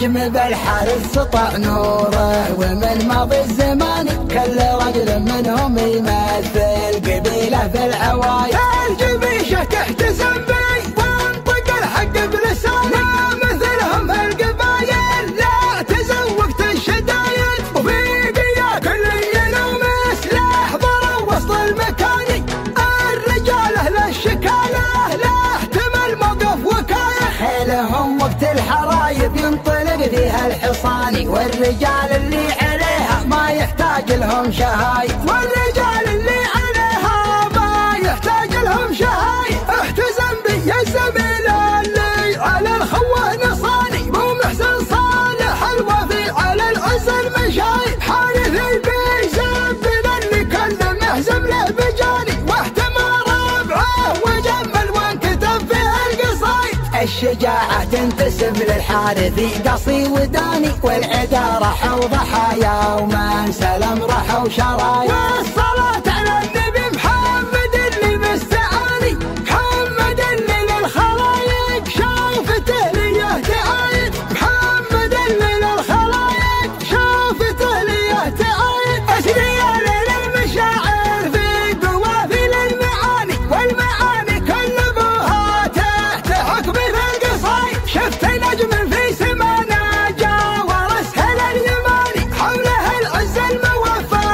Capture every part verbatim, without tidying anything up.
نجم بالحارث سطع نوره، ومن ماضي الزمان كل رجل منهم يمثل قبيله في العوايد. الجبيشة تحتزم بي وانطق الحق بلساني، مثلهم في القبايل لا تزوقت الشدايد، وفي قيا كل يلوم سلاح ضرب وسط المكاني. الرجال اهل الشكاله لا احتمل موقف وكايه، خيلهم وقت الحرايب ينطلق فيها الحصاني، والرجال اللي عليها ما يحتاج لهم شهايد. والرجال اللي عليها ما يحتاج لهم شهايد. احتزم بي يا زميل اللي على الخوه نصاني، مو محسن صالح الوفي على العز المشايب. حارثي بيزم بن اللي كل محزم له بجاني، واحتمى ربعه وجمل وانكتب فيه القصايد. الشجاعة تنتسب للحارثي قصي وداني، والعدا رحوا ضحايا ومن سلم رحوا شرايا. والصلاة على النبي محمد اللي مستعاني، محمد اللي للخلايق شافته ليه تعايد، محمد اللي للخلايق شافته ليه تعايد. أسريال للمشاعر في قوافل المعاني، والمعاني كل ابوها تحت حكم في القصايد. شفت نجم في سمانا جاور اسهل اليماني، حوله العز الموفى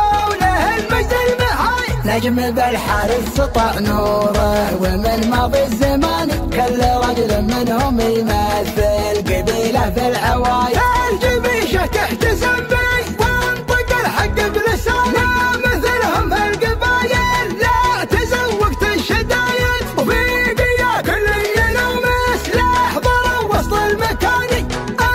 وحوله المجد المحايد. نجم بالحارث سطع نوره، ومن ماضي الزمان كل رجل منهم يمثل قبيله في العوايد. الجبيشة تحتزم بي وانطق الحق بلساني، مثلهم في القبايل لا تزوقت الشدايد، وفي قيا كل يلوم سلاح ضرب وسط المكاني.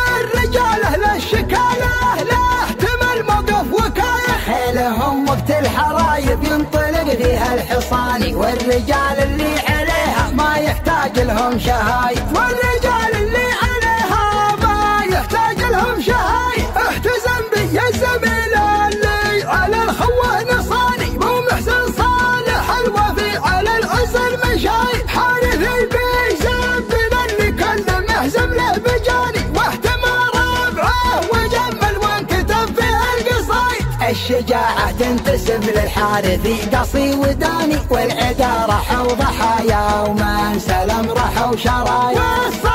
الرجال اهل الشكاله لا احتمل موقف وكايه، خيلهم وقت الحرايب ينطلق فيها الحصاني، والرجال اللي عليها ما يحتاج لهم شهايد. والرجال اللي عليها ما يحتاج لهم شهايد. احتزم بي يا زميل اللي على الخوه نصاني، مو محسن صالح الوفي على العز المشايد. حارثي بيزم بن اللي كل محزم له بجاني، واحتمى ربعه وجمل وانكتب فيه القصايد. الشجاعة تنتسب للحارثي قصي وداني، والعدا رحوا ضحايا ومن سلم رحوا شرايا.